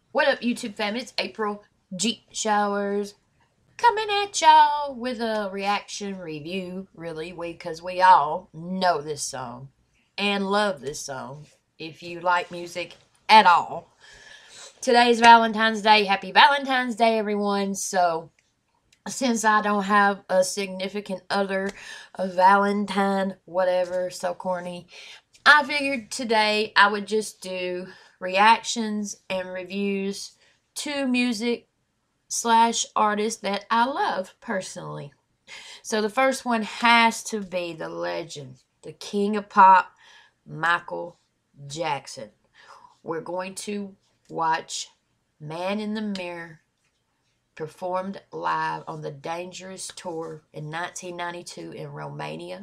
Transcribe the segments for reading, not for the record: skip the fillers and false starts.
What up, YouTube fam? It's April G Showers coming at y'all with a reaction review, really, because we all know this song and love this song if you like music at all. Today's Valentine's Day. Happy Valentine's Day, everyone. So, since I don't have a significant other, a Valentine, whatever, so corny, I figured today I would just do reactions and reviews to music slash artists that I love personally. So the first one has to be the legend, the king of pop, Michael Jackson. We're going to watch Man in the Mirror performed live on the Dangerous Tour in 1992 in Romania.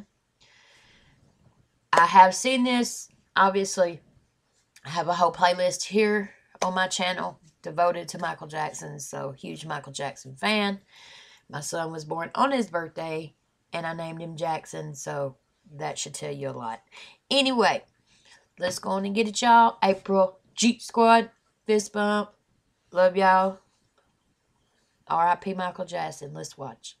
I have seen this, obviously. I have a whole playlist here on my channel devoted to Michael Jackson, so huge Michael Jackson fan. My son was born on his birthday, and I named him Jackson, so that should tell you a lot. Anyway, let's go on and get it, y'all. April Jeep Squad, fist bump. Love y'all. R.I.P. Michael Jackson. Let's watch.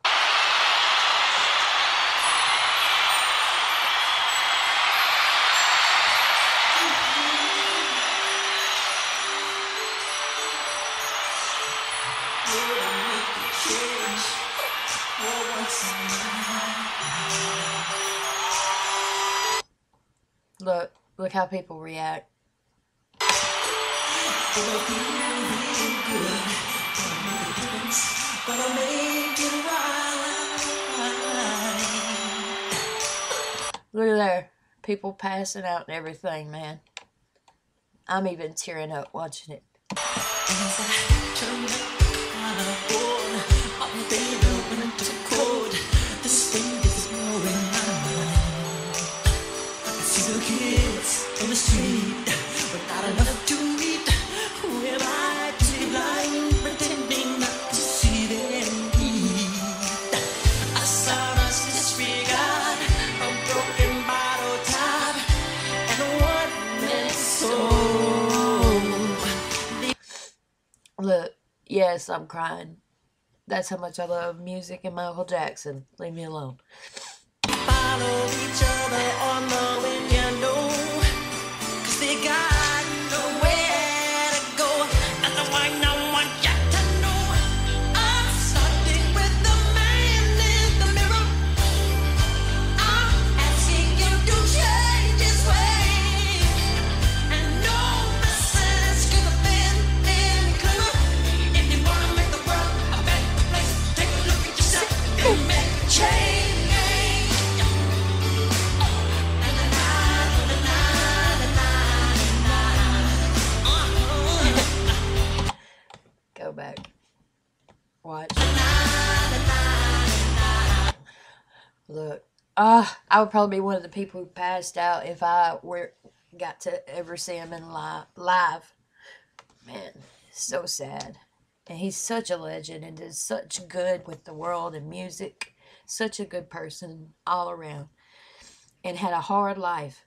Look how people react. Look at there. People passing out and everything, man. I'm even tearing up watching it. Kids in the street without enough to eat. Who am I to be blind, pretending not to see them eat? I saw us disregard a broken bottle top and a one-man soul. Look, yes, I'm crying. That's how much I love music and Michael Jackson. Leave me alone. Follow each other on the window, 'cause they got nowhere to go. That's why no one got to know. I'm starting with the man in the mirror. I'm asking him to change his ways, and no message could have been any clearer. If you wanna make the world a better place, take a look at yourself and make a change. Go back. Watch. Look. I would probably be one of the people who passed out if I got to ever see him in live. Man, so sad. And he's such a legend and is such good with the world and music. Such a good person all around. And had a hard life.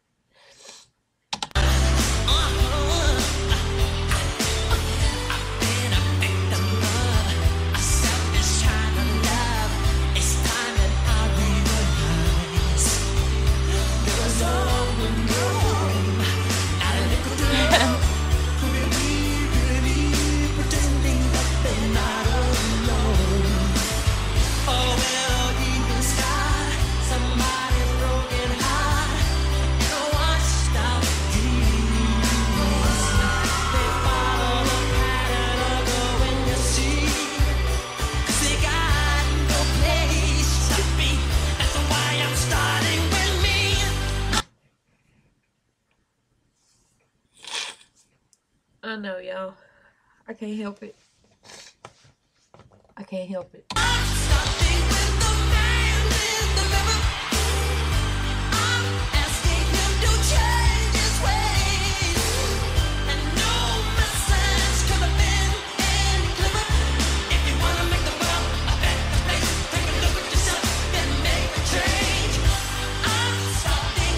I know, y'all. I can't help it. I can't help it.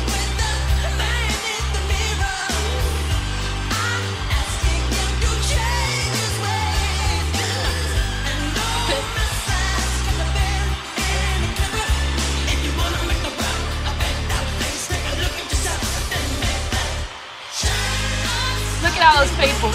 Change. all those people.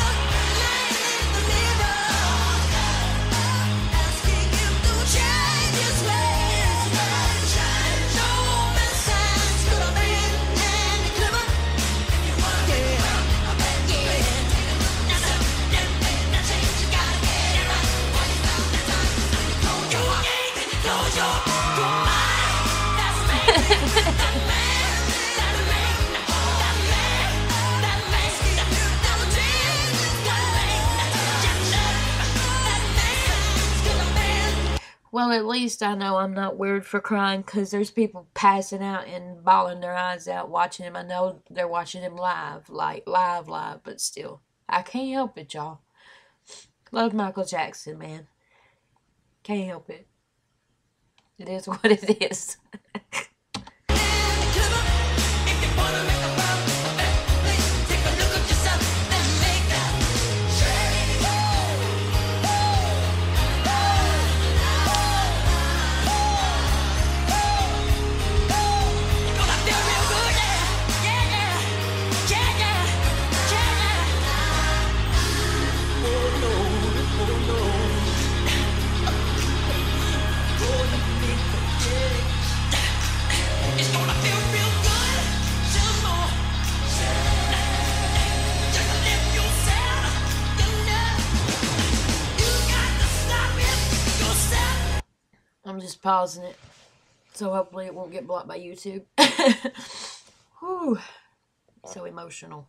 Well, at least I know I'm not weird for crying, because there's people passing out and bawling their eyes out watching him. I know they're watching him live, like live, but still. I can't help it, y'all. Love Michael Jackson, man. Can't help it. It is what it is. I'm just pausing it, so hopefully it won't get blocked by YouTube. Whew, so emotional.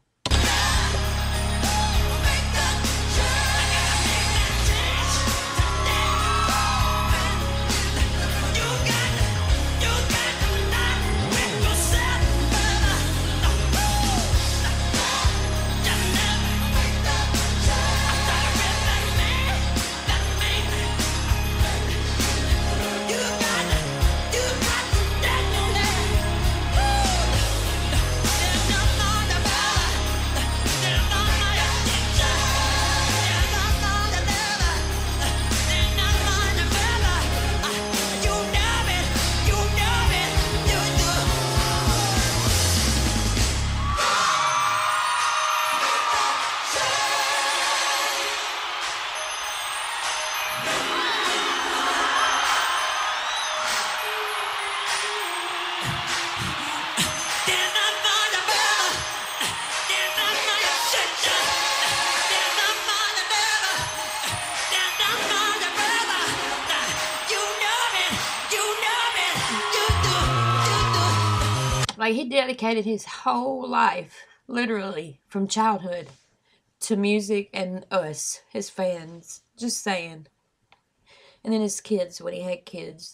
Like, he dedicated his whole life, literally, from childhood, to music and us, his fans. Just saying. And then his kids, when he had kids.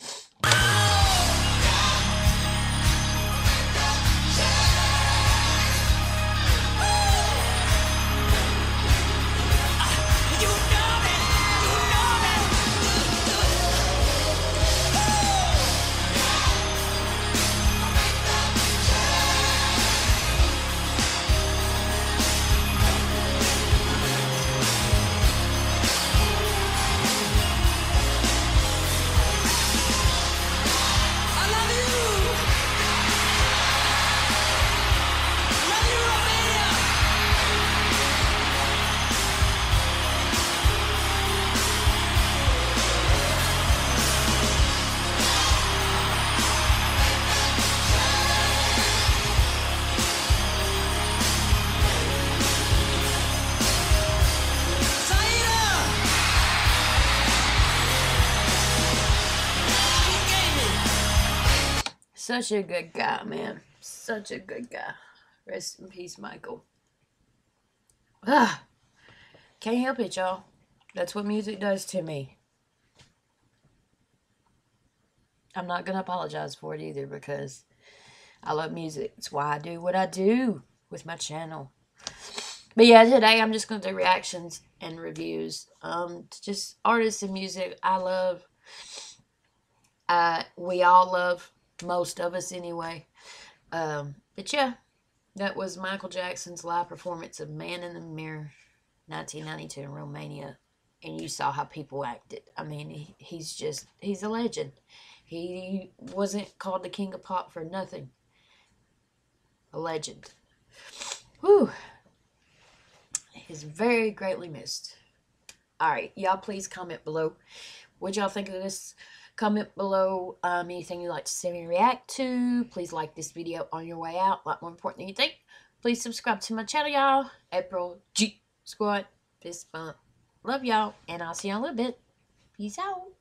Such a good guy, man. Such a good guy. Rest in peace, Michael. Ah, can't help it, y'all. That's what music does to me. I'm not going to apologize for it either, because I love music. It's why I do what I do with my channel. But yeah, today I'm just going to do reactions and reviews to just artists and music I love. We all love. Most of us anyway. But yeah, that was Michael Jackson's live performance of Man in the Mirror, 1992 in Romania. And you saw how people acted. I mean, he's a legend. He wasn't called the King of Pop for nothing. A legend. Whew. is very greatly missed. Alright, y'all please comment below what y'all think of this. Comment below anything you'd like to see me react to. Please like this video on your way out. A lot more important than you think. Please subscribe to my channel, y'all. April G Squad. Fist bump. Love y'all. And I'll see y'all in a little bit. Peace out.